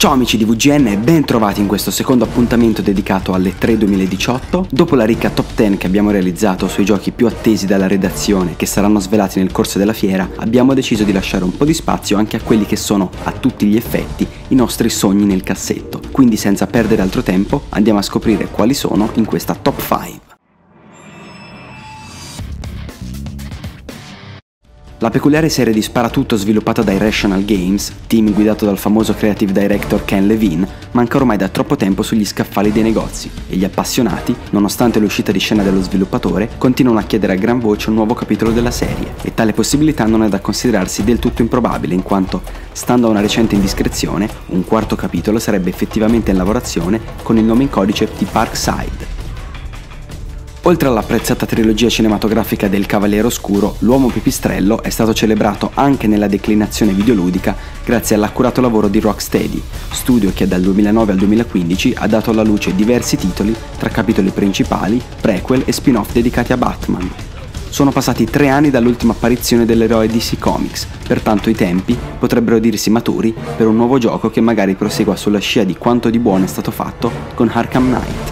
Ciao amici di VGN e ben trovati in questo secondo appuntamento dedicato alle 3 2018. Dopo la ricca top 10 che abbiamo realizzato sui giochi più attesi dalla redazione che saranno svelati nel corso della fiera, abbiamo deciso di lasciare un po' di spazio anche a quelli che sono, a tutti gli effetti, i nostri sogni nel cassetto. Quindi senza perdere altro tempo andiamo a scoprire quali sono in questa top 5. La peculiare serie di sparatutto sviluppata da Irrational Games, team guidato dal famoso creative director Ken Levine, manca ormai da troppo tempo sugli scaffali dei negozi e gli appassionati, nonostante l'uscita di scena dello sviluppatore, continuano a chiedere a gran voce un nuovo capitolo della serie, e tale possibilità non è da considerarsi del tutto improbabile in quanto, stando a una recente indiscrezione, un quarto capitolo sarebbe effettivamente in lavorazione con il nome in codice di Parkside. Oltre all'apprezzata trilogia cinematografica del Cavaliere Oscuro, l'Uomo Pipistrello è stato celebrato anche nella declinazione videoludica grazie all'accurato lavoro di Rocksteady, studio che dal 2009 al 2015 ha dato alla luce diversi titoli tra capitoli principali, prequel e spin-off dedicati a Batman. Sono passati 3 anni dall'ultima apparizione dell'eroe DC Comics, pertanto i tempi potrebbero dirsi maturi per un nuovo gioco che magari prosegua sulla scia di quanto di buono è stato fatto con Arkham Knight.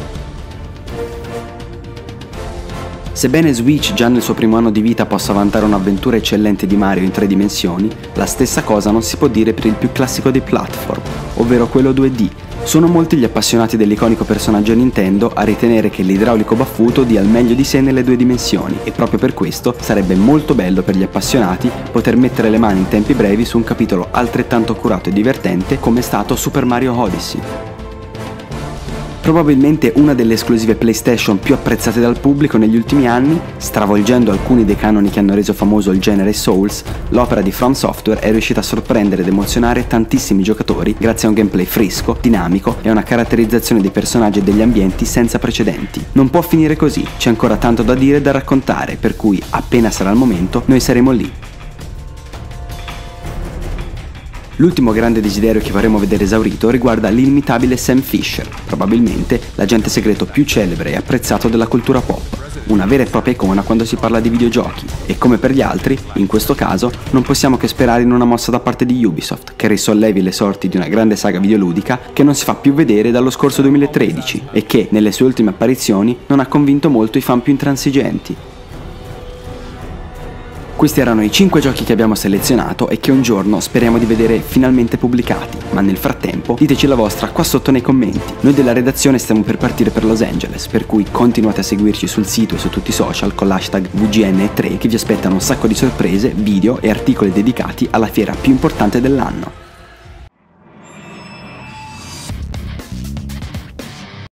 Sebbene Switch già nel suo primo anno di vita possa vantare un'avventura eccellente di Mario in 3 dimensioni, la stessa cosa non si può dire per il più classico dei platform, ovvero quello 2D. Sono molti gli appassionati dell'iconico personaggio Nintendo a ritenere che l'idraulico baffuto dia il meglio di sé nelle 2 dimensioni e proprio per questo sarebbe molto bello per gli appassionati poter mettere le mani in tempi brevi su un capitolo altrettanto curato e divertente come è stato Super Mario Odyssey. Probabilmente una delle esclusive PlayStation più apprezzate dal pubblico negli ultimi anni, stravolgendo alcuni dei canoni che hanno reso famoso il genere Souls, l'opera di From Software è riuscita a sorprendere ed emozionare tantissimi giocatori grazie a un gameplay fresco, dinamico e a una caratterizzazione dei personaggi e degli ambienti senza precedenti. Non può finire così, c'è ancora tanto da dire e da raccontare, per cui appena sarà il momento noi saremo lì. L'ultimo grande desiderio che vorremmo vedere esaurito riguarda l'inimitabile Sam Fisher, probabilmente l'agente segreto più celebre e apprezzato della cultura pop, una vera e propria icona quando si parla di videogiochi, e come per gli altri, in questo caso, non possiamo che sperare in una mossa da parte di Ubisoft che risollevi le sorti di una grande saga videoludica che non si fa più vedere dallo scorso 2013 e che, nelle sue ultime apparizioni, non ha convinto molto i fan più intransigenti. Questi erano i 5 giochi che abbiamo selezionato e che un giorno speriamo di vedere finalmente pubblicati, ma nel frattempo diteci la vostra qua sotto nei commenti. Noi della redazione stiamo per partire per Los Angeles, per cui continuate a seguirci sul sito e su tutti i social con l'hashtag VGN3 che vi aspettano un sacco di sorprese, video e articoli dedicati alla fiera più importante dell'anno.